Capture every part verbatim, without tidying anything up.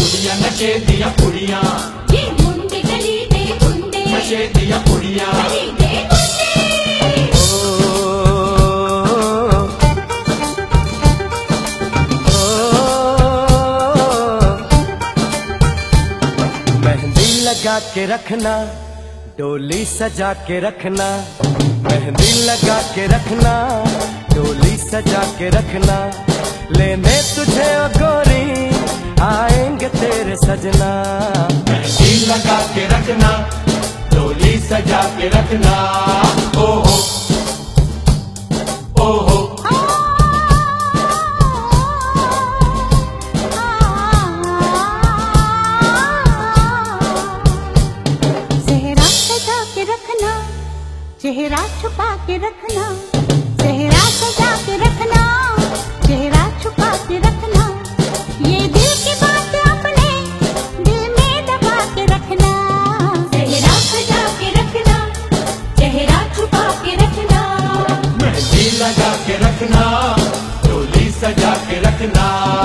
कुड़ियां नशे दिया कुड़ियां, ये मुंडे गली दे मुंडे, नशे दिया कुड़ियां। गली दे मुंडे। मेहंदी लगा के रखना, डोली सजा के रखना, मेहंदी लगा के रखना, डोली सजा के रखना, लेने तुझे ओ गोरी आएंगे तेरे सजना। मेहंदी लगा के रखना, डोली सजा के रखना, ओहो ओहो। चेहरा सजा के रखना, चेहरा छुपा के रखना, चेहरा सजा के रखना, चेहरा छुपा के रखना, ये दिल की बात अपने दिल में दबा के रखना। चेहरा सजा के रखना, चेहरा छुपा के रखना, मेहंदी लगा के रखना, डोली सजा के रखना।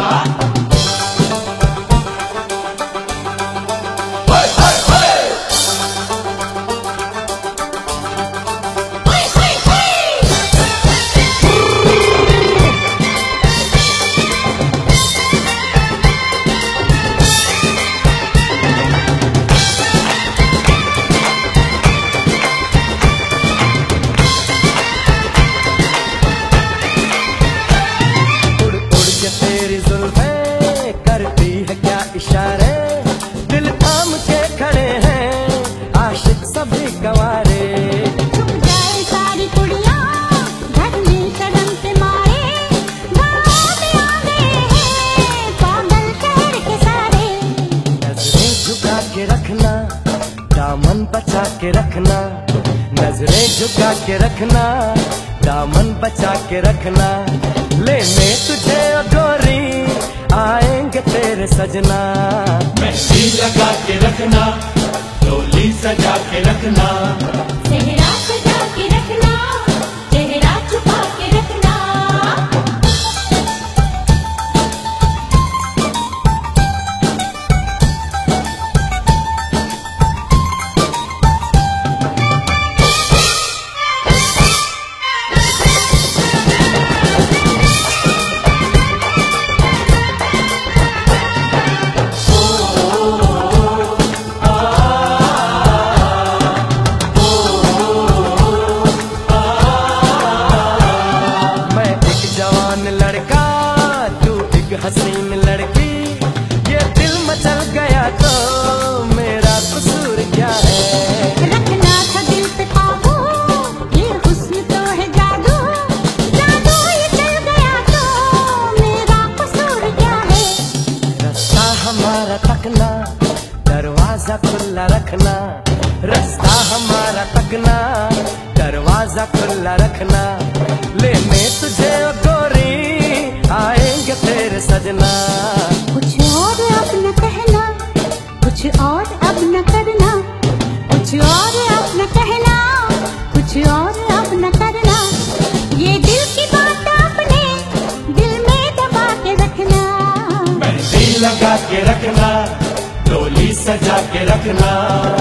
करती है क्या इशारे, दिल थाम के खड़े हैं आशिक सभी गवारे। छुप जाए सारी कुड़ियां घर में शर्म से मारे, गाँव में आ गए हैं पागल शहर के सारे। नजरें झुका के रखना, दामन बचा के रखना, नजरें झुका के रखना, दामन बचा के रखना, लेने तुझे ओ गोरी आएंगे तेरे सजना। मेहंदी लगा के रखना, डोली सजा के रखना, चेहरा सजा के रखना, चेहरा छुपा के रखना। लड़का तू एक हसीन लड़की, ये दिल मचल गया तो मेरा कसूर क्या है। रखना था दिल पे काबू, ये हुस्न तो है जादू, जादू ये चल गया तो मेरा कसूर क्या है। रास्ता हमारा तकना, दरवाजा खुला रखना, रास्ता हमारा तकना, दरवाजा खुला रखना, लेने तुझे ओ गोरी आएंगे तेरे सजना। कुछ और अब न कहना, कुछ और अब न करना, कुछ और अब न कहना, कुछ और अब न करना, ये दिल की बात अपने दिल में दबा के रखना। मेहंदी लगा के रखना, डोली सजा के रखना,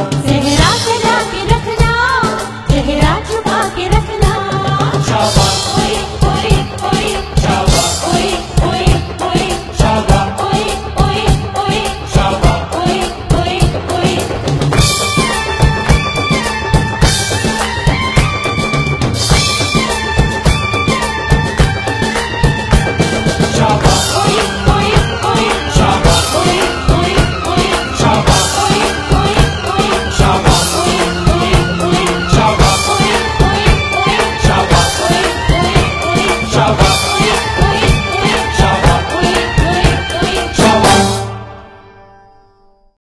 चेहरा सजा के रखना, चेहरा छुपा के रखना। शाबाश।